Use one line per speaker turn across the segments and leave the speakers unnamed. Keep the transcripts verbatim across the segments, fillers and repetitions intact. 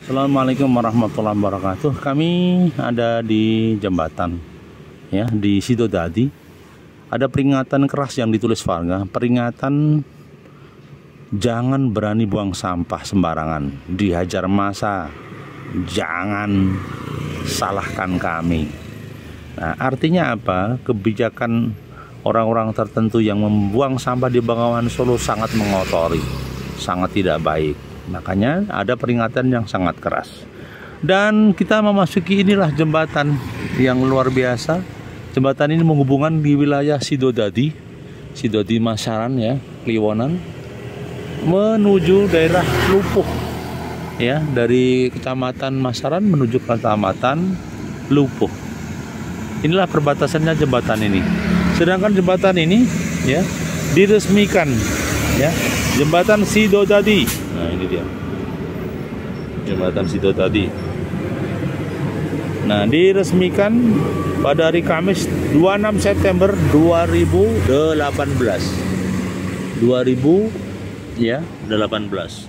Assalamualaikum warahmatullahi wabarakatuh. Kami ada di jembatan ya di Sidodadi. Ada peringatan keras yang ditulis warga, peringatan jangan berani buang sampah sembarangan, dihajar massa, jangan salahkan kami. Nah, artinya apa? Kebijakan orang-orang tertentu yang membuang sampah di Bengawan Solo sangat mengotori, sangat tidak baik. Makanya ada peringatan yang sangat keras. Dan kita memasuki inilah jembatan yang luar biasa. Jembatan ini menghubungkan di wilayah Sidodadi, Sidodadi Masaran ya, Kliwonan, menuju daerah Lupuh. Ya, dari Kecamatan Masaran menuju ke Kecamatan Lupuh. Inilah perbatasannya jembatan ini. Sedangkan jembatan ini ya diresmikan ya, jembatan Sidodadi. Nah, ini dia. Jembatan Sidodadi. Nah, diresmikan pada hari Kamis dua puluh enam September dua ribu delapan belas. dua ribu ya, delapan belas.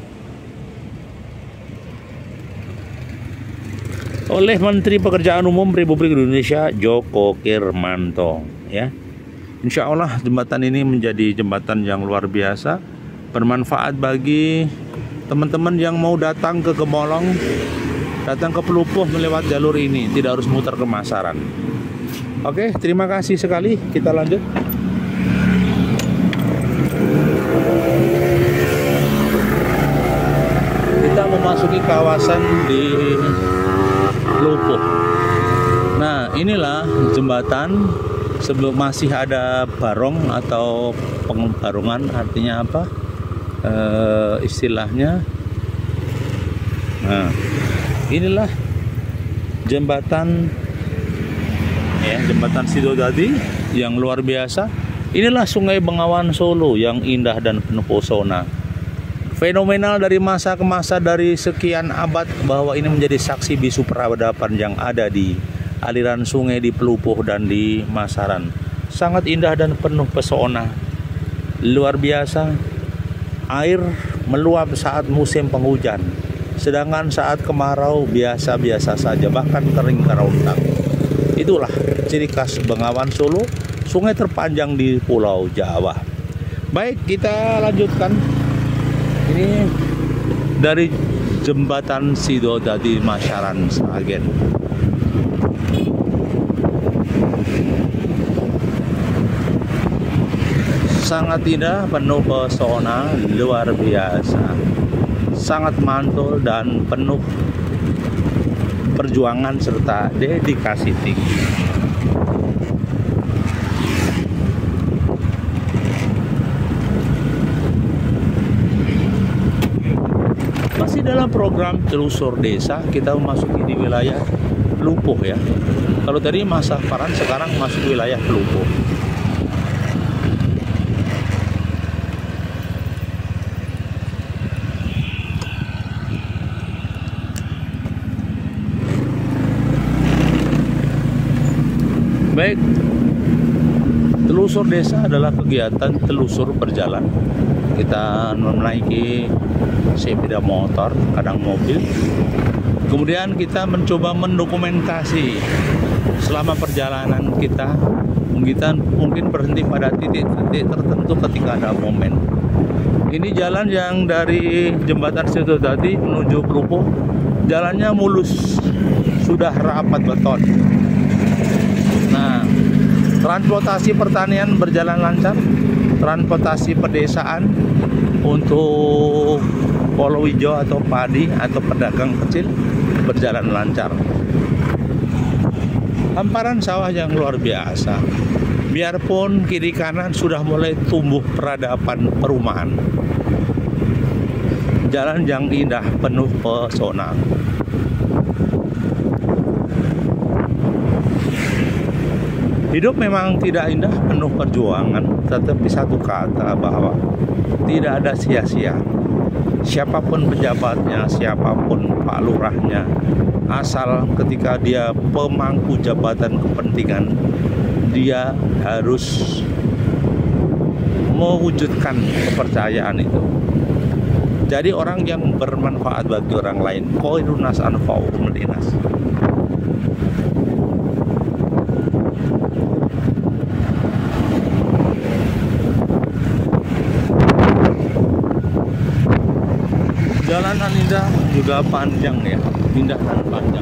Oleh Menteri Pekerjaan Umum Republik Indonesia Joko Kirmanto ya. Insya Allah jembatan ini menjadi jembatan yang luar biasa, bermanfaat bagi teman-teman yang mau datang ke Gemolong, datang ke Pelupuh melewat jalur ini, tidak harus muter ke Masaran. Oke, terima kasih sekali. Kita lanjut. Kita memasuki kawasan di Lupuh. Nah, inilah jembatan. Sebelum masih ada barong atau pengbarungan, artinya apa? E, istilahnya. Nah, inilah jembatan ya, jembatan Sidodadi yang luar biasa. Inilah Sungai Bengawan Solo yang indah dan penuh pesona. Fenomenal dari masa ke masa, dari sekian abad, bahwa ini menjadi saksi bisu peradaban yang ada di aliran sungai di Pelupuh dan di Masaran. Sangat indah dan penuh pesona. Luar biasa. Air meluap saat musim penghujan, sedangkan saat kemarau biasa-biasa saja, bahkan kering kerontang. Itulah ciri khas Bengawan Solo, sungai terpanjang di Pulau Jawa. Baik, kita lanjutkan. Ini dari jembatan Sidodadi Masaran Sragen. Sangat indah, penuh pesona, luar biasa. Sangat mantul dan penuh perjuangan serta dedikasi tinggi. Masih dalam program telusur desa, kita memasuki di wilayah Lupuh ya. Kalau tadi Masaran, sekarang masuk wilayah Lupuh. Baik, telusur desa adalah kegiatan telusur berjalan. Kita menaiki sepeda motor, kadang mobil. Kemudian kita mencoba mendokumentasi selama perjalanan kita. Kita mungkin berhenti pada titik-titik tertentu ketika ada momen. Ini jalan yang dari jembatan Sidodadi menuju Pelupuh. Jalannya mulus, sudah rapat beton. Nah, transportasi pertanian berjalan lancar, transportasi pedesaan untuk palawija atau padi atau pedagang kecil berjalan lancar. Hamparan sawah yang luar biasa. Biarpun kiri kanan sudah mulai tumbuh peradaban perumahan. Jalan yang indah, penuh pesona. Hidup memang tidak indah, penuh perjuangan, tetapi satu kata bahwa tidak ada sia-sia. Siapapun pejabatnya, siapapun Pak Lurahnya, asal ketika dia pemangku jabatan kepentingan, dia harus mewujudkan kepercayaan itu. Jadi orang yang bermanfaat bagi orang lain. Khairun nas anfa'uhum linnas. Jalanan indah juga panjang ya, indah dan panjang.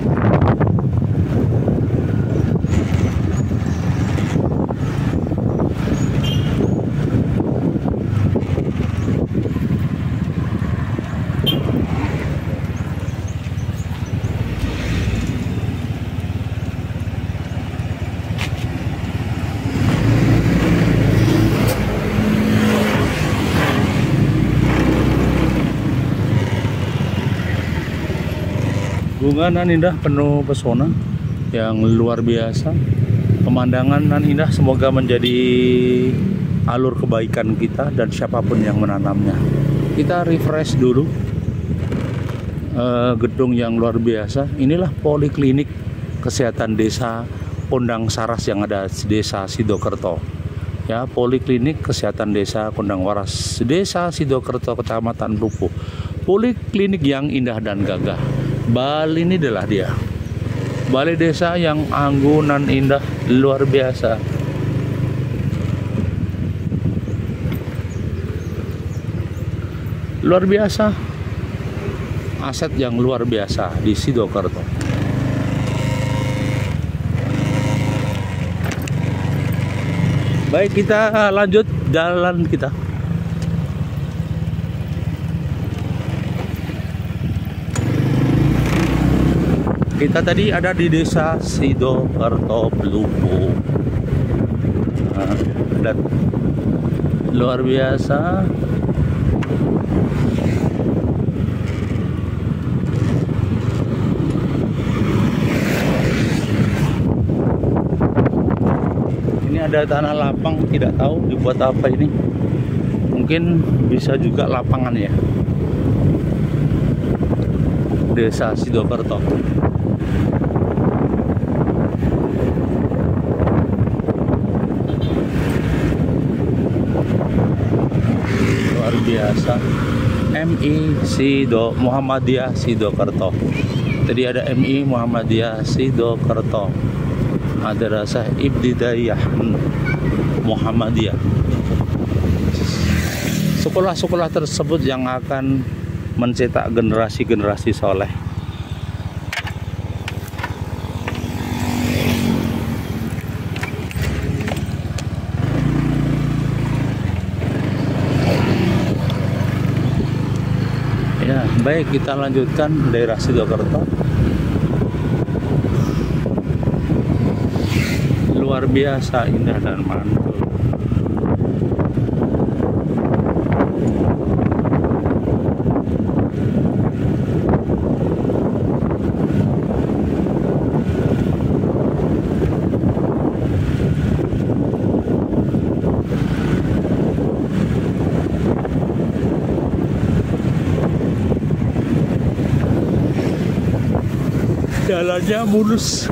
Bunga nan indah penuh pesona yang luar biasa. Pemandangan nan indah semoga menjadi alur kebaikan kita dan siapapun yang menanamnya. Kita refresh dulu uh, gedung yang luar biasa. Inilah Poliklinik Kesehatan Desa Kondang Saras yang ada di Desa Sidokerto. Ya, Poliklinik Kesehatan Desa Kondang Waras, Desa Sidokerto, Kecamatan Lupo. Poliklinik yang indah dan gagah. Bali ini adalah dia. Balai desa yang anggun dan indah luar biasa. Luar biasa. Aset yang luar biasa di Sidokerto. Baik, kita lanjut jalan kita. Kita tadi ada di Desa Sidokerto Lupo. Nah, dan luar biasa. Ini ada tanah lapang, tidak tahu dibuat apa ini. Mungkin bisa juga lapangan ya. Desa Sidokerto. Luar biasa. M I Sido Muhammadiyah Sidokerto. Tadi ada M I Muhammadiyah Sidokerto. Madrasah Ibtidaiyah Muhammadiyah. Sekolah-sekolah tersebut yang akan mencetak generasi-generasi soleh. Ya, baik, kita lanjutkan daerah Sidokerto. Luar biasa indah dan mantul. Jalannya mulus.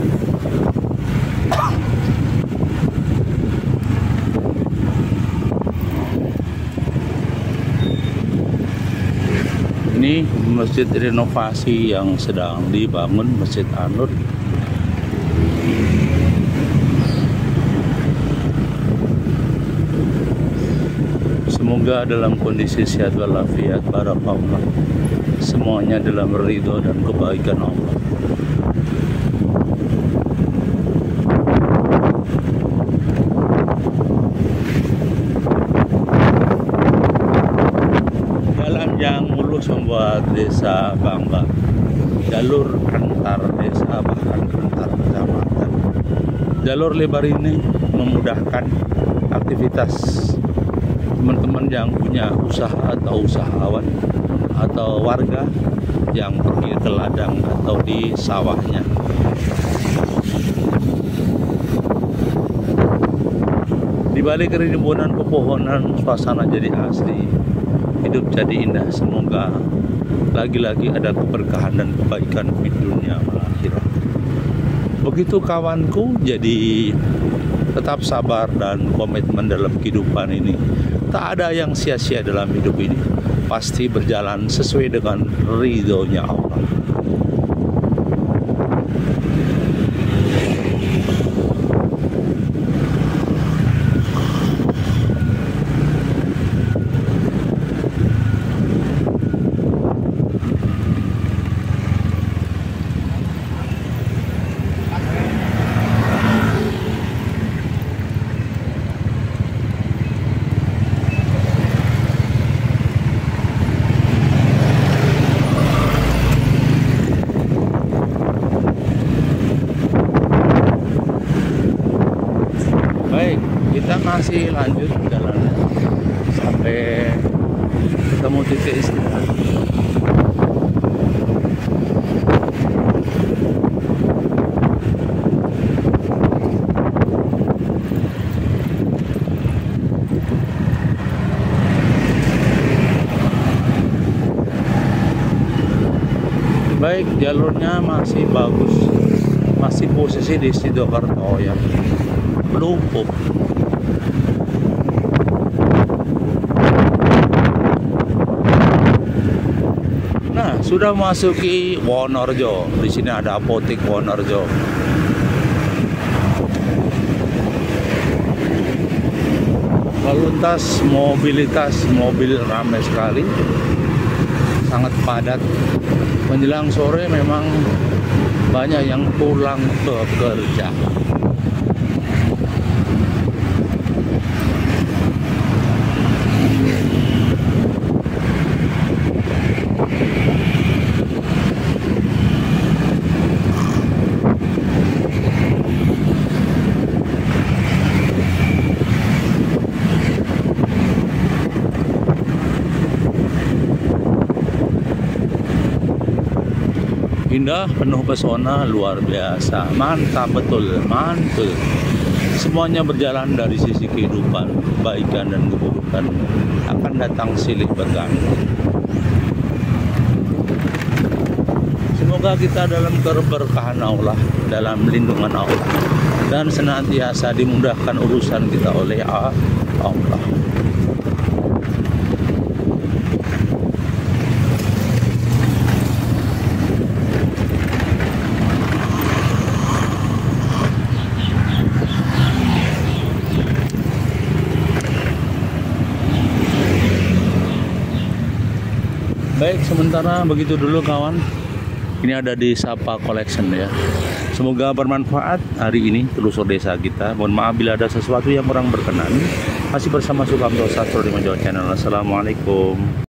Ini masjid renovasi yang sedang dibangun, Masjid An-Nur. Semoga dalam kondisi sehat walafiat, barakallah. Semuanya dalam ridho dan kebaikan Allah. Yang mulus membuat desa bangga. Jalur antar desa bahkan antar kecamatan. Jalur lebar ini memudahkan aktivitas teman-teman yang punya usaha atau usahawan atau warga yang pergi ke ladang atau di sawahnya. Di balik kerimbunan pepohonan, suasana jadi asli. Hidup jadi indah. Semoga lagi-lagi ada keberkahan dan kebaikan di dunia akhirat. Begitu kawanku, jadi tetap sabar dan komitmen dalam kehidupan ini. Tak ada yang sia-sia dalam hidup ini. pasti berjalan sesuai dengan ridhonya Allah. Baik, kita masih lanjut jalannya sampai ketemu titik istirahat. Baik, jalurnya masih bagus, masih posisi di Sidoarjo ya. Lumpuh. Nah, sudah masuki Wonorejo. Di sini ada apotek Wonorejo. Lalu lintas mobilitas mobil ramai sekali, sangat padat. Menjelang sore memang banyak yang pulang bekerja. Indah, penuh pesona, luar biasa, mantap betul, mantul. Semuanya berjalan dari sisi kehidupan, kebaikan dan keburukan akan datang silih berganti. Semoga kita dalam keberkahan Allah, dalam lindungan Allah, dan senantiasa dimudahkan urusan kita oleh Allah. Baik, sementara begitu dulu kawan. Ini ada di Sapa Collection ya. Semoga bermanfaat hari ini telusur desa kita. Mohon maaf bila ada sesuatu yang kurang berkenan. Masih bersama Sukamto Sastro di Menjawab Channel. Assalamualaikum.